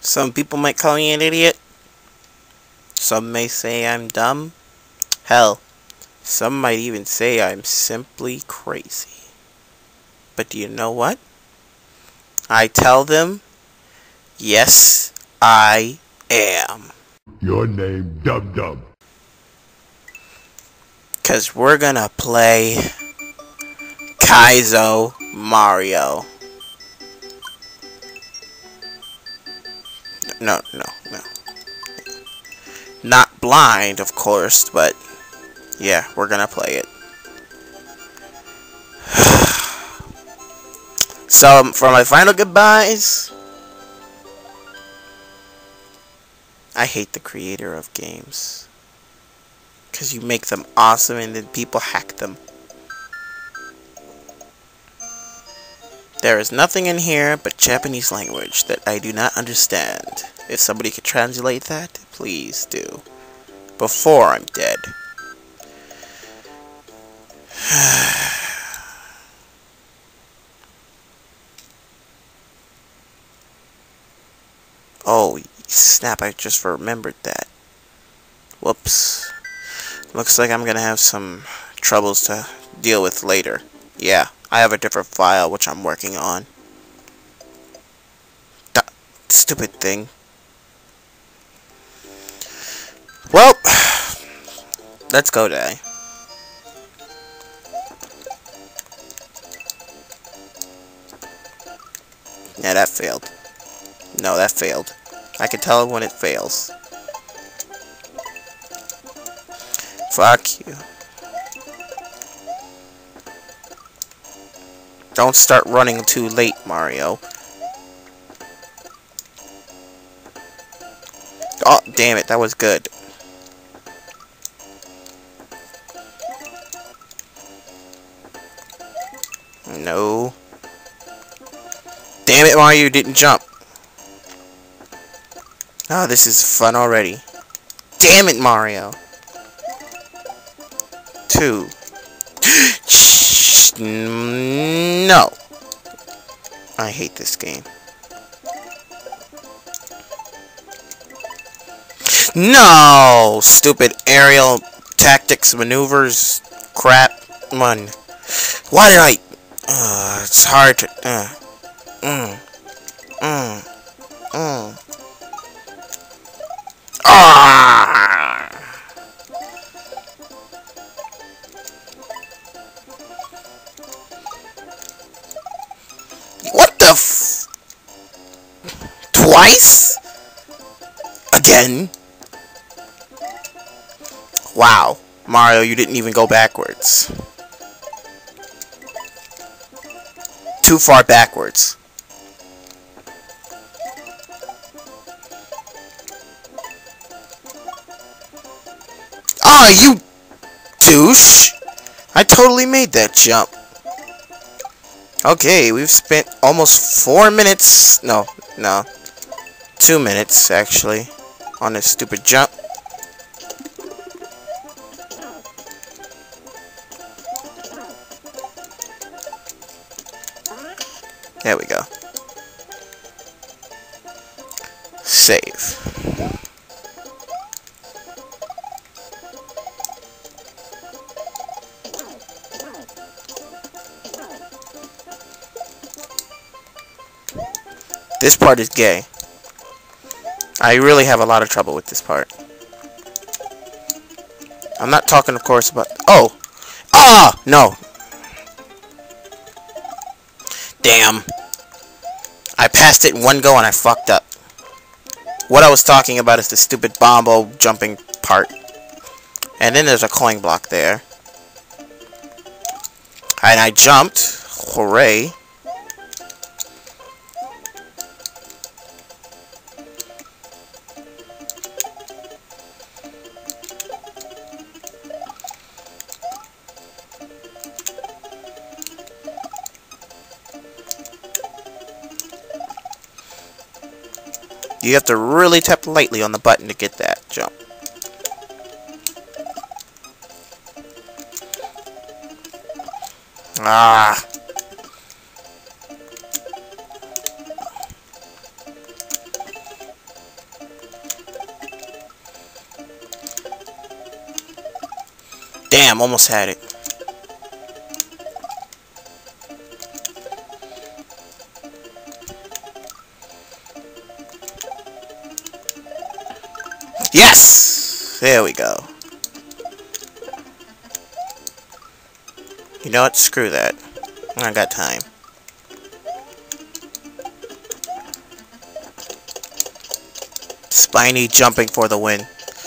Some people might call me an idiot. Some may say I'm dumb. Hell, some might even say I'm simply crazy. But do you know what? I tell them, yes, I am. Your name Dum Dum. 'Cause we're gonna play Kaizo Mario. No. Not blind, of course, but yeah, we're gonna play it. So, for my final goodbyes, I hate the creator of games. 'Cause you make them awesome and then people hack them. There is nothing in here but Japanese language that I do not understand. If somebody could translate that, please do. Before I'm dead. Oh, snap, I just remembered that. Whoops. Looks like I'm gonna have some troubles to deal with later. Yeah, I have a different file which I'm working on. Stupid thing. Well, let's go today. Yeah, that failed. No, that failed. I can tell when it fails. Fuck you. Don't start running too late, Mario. Oh, damn it, that was good. No. Damn it, Mario, you didn't jump. Oh, this is fun already. Damn it, Mario. 2. No. I hate this game. No! Stupid aerial tactics, maneuvers, crap. Man. Why did I... it's hard to... Ah! What the f... Twice? Again? Wow. Mario, you didn't even go backwards. Too far backwards. Ah, you douche! I totally made that jump. Okay, we've spent almost 4 minutes. No. 2 minutes, actually, on this stupid jump. There we go. Save. This part is gay. I really have a lot of trouble with this part. I'm not talking, of course, about... Oh! Ah! No! Damn. I passed it in one go and I fucked up. What I was talking about is the stupid bombo jumping part. And then there's a coin block there. And I jumped. Hooray. You have to really tap lightly on the button to get that jump. Ah. Damn, almost had it. Yes! There we go. You know what? Screw that. I got time. Spiny jumping for the win.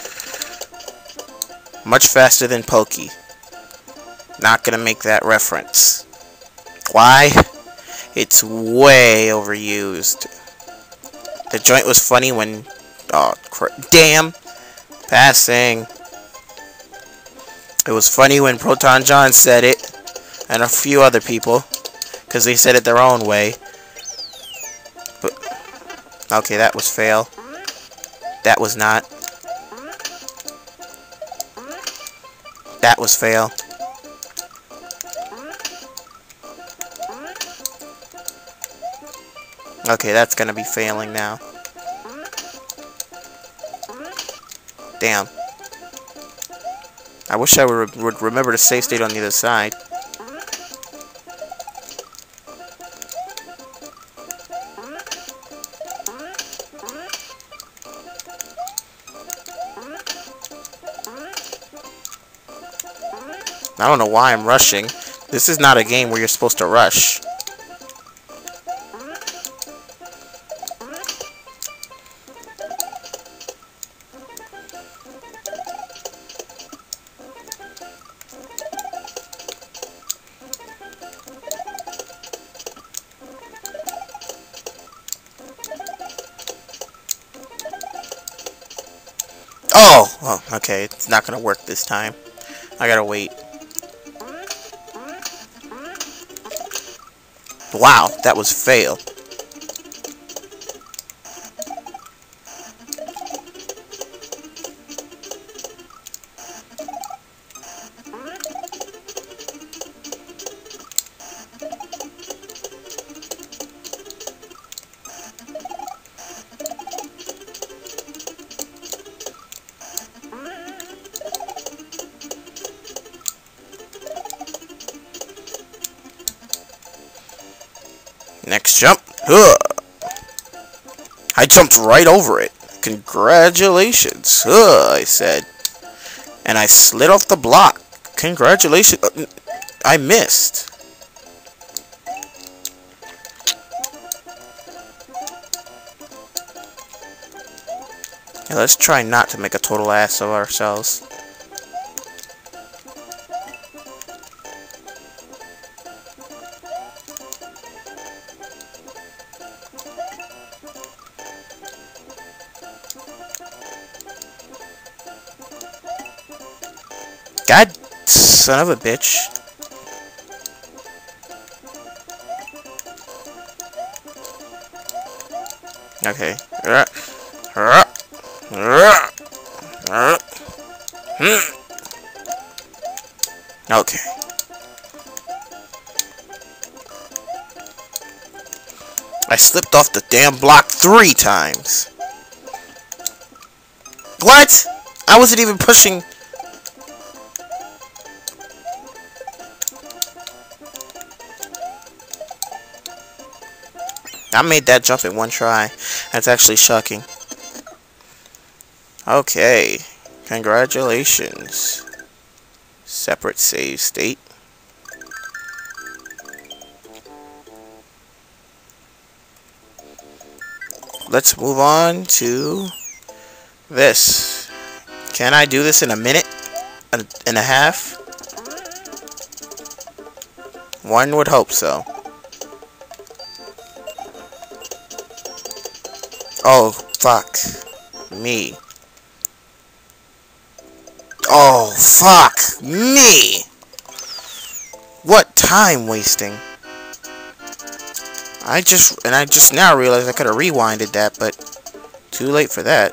Much faster than Pokey. Not gonna make that reference. Why? It's way overused. The joint was funny when... Oh, damn! Passing. It was funny when Proton John said it, and a few other people, because they said it their own way. But okay, that was fail. That was not. That was fail. Okay, that's gonna be failing now. Damn. I wish I would remember to save state on the other side. I don't know why I'm rushing. This is not a game where you're supposed to rush. Oh, okay. It's not gonna work this time. I gotta wait. Wow, that was fail. Next jump. Ugh. I jumped right over it. Congratulations. Ugh, I said. And I slid off the block. Congratulations. I missed. Yeah, let's try not to make a total ass of ourselves. God, son of a bitch. Okay. Okay. I slipped off the damn block 3 times. What? I wasn't even pushing... I made that jump in one try. That's actually shocking. Okay. Congratulations. Separate save state. Let's move on to this. Can I do this in a minute and a half? One would hope so. Oh, fuck me. Oh, fuck me. What time wasting. I just now realized I could have rewinded that, but too late for that.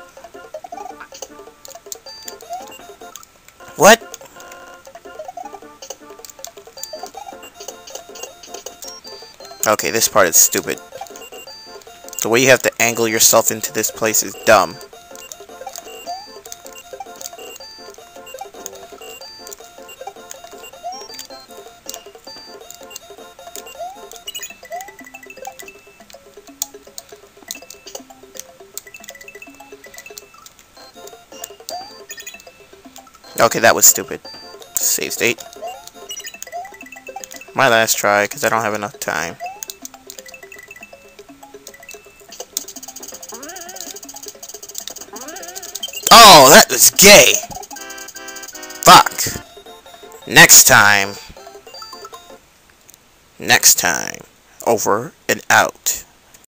What? Okay, this part is stupid. The way you have to angle yourself into this place is dumb. Okay, that was stupid. Save state. My last try, because I don't have enough time. Oh, that was gay! Fuck! Next time. Next time. Over and out.